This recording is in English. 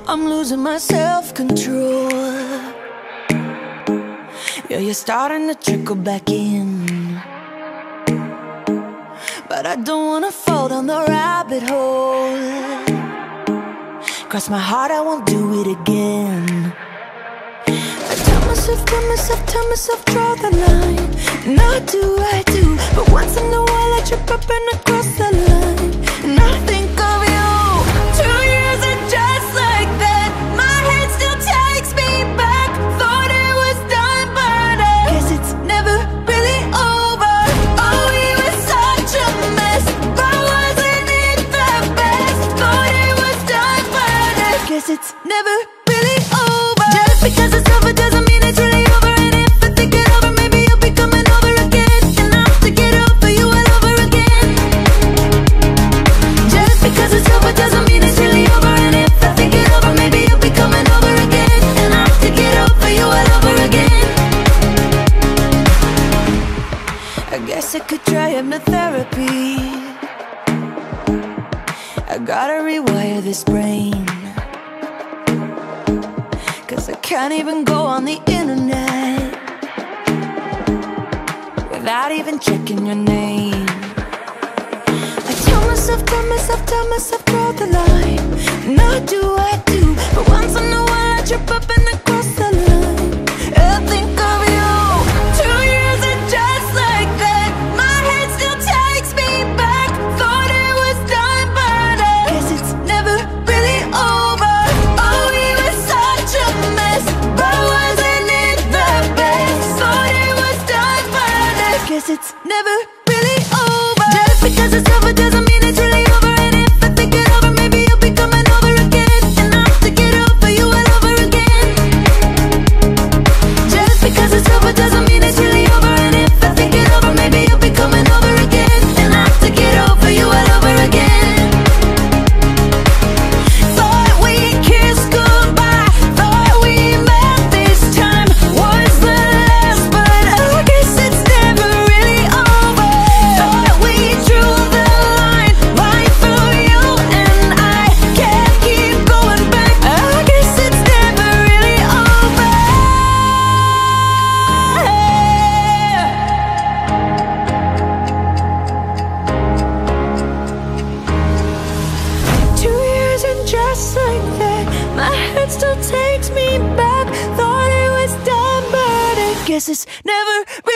I'm losing my self-control. Yeah, you're starting to trickle back in, but I don't wanna fall down the rabbit hole. Cross my heart, I won't do it again. I tell myself, draw the line. And I do, but once in a while I trip up and I cross the line. And I think of you. 2 years and just like that, my head still takes me back. Thought it was done, but I guess it's never really over. Oh, we were such a mess, but wasn't it the best? Thought it was done, but I guess it's never really over. Just because it's over doesn't mean it's really over. And if I think it over, maybe you'll be coming over again. And I have to get over you all over again. Just because it's over doesn't mean it's really over. And if I think it over, maybe you'll be coming over again. And I have to get over you all over again. I guess I could try hypnotherapy. I gotta rewire this brain, 'cause I can't even go on the internet without even checking your name. I tell myself, draw the line. And I do, but once in a while I trip up and I cross the line. I think of you. 2 years and just like that, my head still takes me back. Thought it was done, but I guess it's never really over. Oh, we were such a mess, but wasn't it the best? Thought it was done, but I guess it's never really over. Just because it's over doesn't mean it's really over. And if I think it over, maybe you'll be coming over again. And I have to get over you all over again. Just because it's over doesn't mean it's really over. And if I think it over, maybe you'll be coming over again. And I have to get over you all over again. Thought we kissed goodbye, thought we met this time was the last, but I guess it's never really over. Thought we drew the line right through you, and I can't keep going back. I guess it's never really over. 2 years and just like that, my head still takes me back. Thought it was done, but I guess it's never